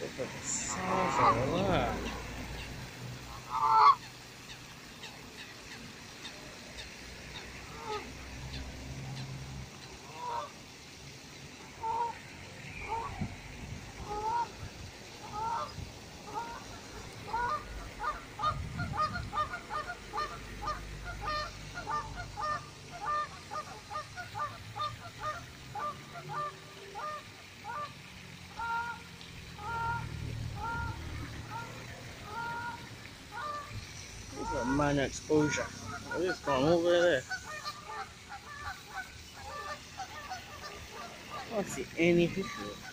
Look at the size of that. Look at man exposure. It's gone all the way there. I can't see any fish here.